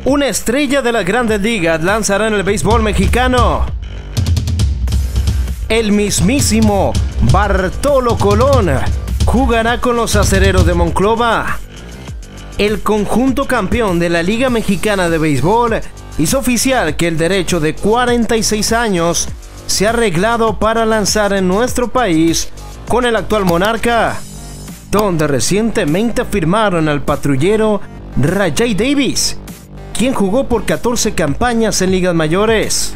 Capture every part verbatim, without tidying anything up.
Una estrella de las Grandes Ligas lanzará en el béisbol mexicano. El mismísimo Bartolo Colón jugará con los Acereros de Monclova. El conjunto campeón de la Liga Mexicana de Béisbol hizo oficial que el derecho de cuarenta y seis años se ha arreglado para lanzar en nuestro país con el actual monarca, donde recientemente firmaron al patrullero Rajai Davis, quien jugó por catorce campañas en ligas mayores.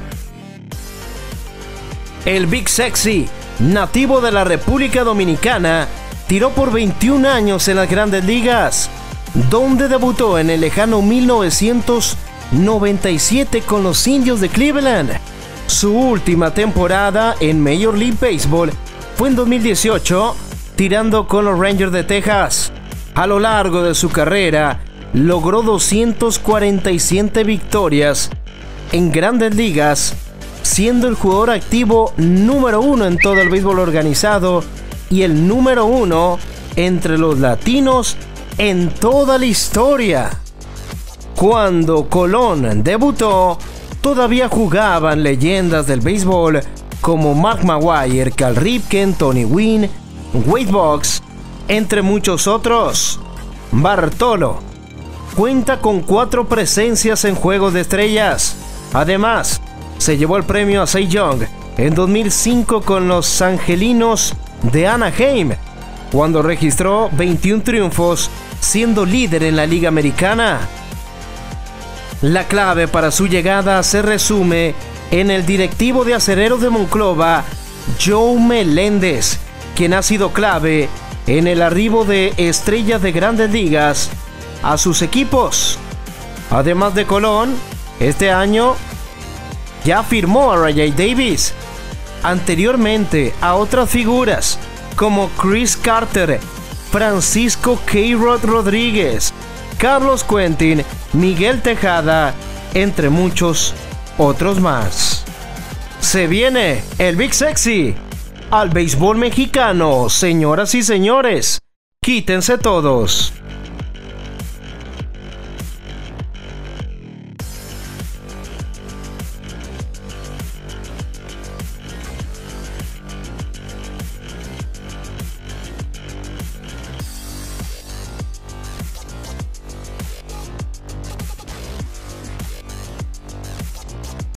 El Big Sexy, nativo de la República Dominicana, tiró por veintiún años en las Grandes Ligas, donde debutó en el lejano mil novecientos noventa y siete con los Indios de Cleveland. Su última temporada en Major League Baseball fue en dos mil dieciocho, tirando con los Rangers de Texas. A lo largo de su carrera, logró doscientas cuarenta y siete victorias en Grandes Ligas, siendo el jugador activo número uno en todo el béisbol organizado y el número uno entre los latinos en toda la historia. Cuando Colón debutó, todavía jugaban leyendas del béisbol como Mark McGwire, Cal Ripken, Tony Gwynn, Wade Boggs, entre muchos otros. Bartolo cuenta con cuatro presencias en Juegos de Estrellas. Además, se llevó el premio a Cy Young en dos mil cinco con los Angelinos de Anaheim, cuando registró veintiún triunfos, siendo líder en la Liga Americana. La clave para su llegada se resume en el directivo de Acereros de Monclova, Joe Meléndez, quien ha sido clave en el arribo de estrellas de Grandes Ligas a sus equipos. Además de Colón, este año ya firmó a Rajai Davis, anteriormente a otras figuras como Chris Carter, Francisco K-Rod Rodríguez, Carlos Quentin, Miguel Tejada, entre muchos otros más. Se viene el Big Sexy al béisbol mexicano, señoras y señores, quítense todos.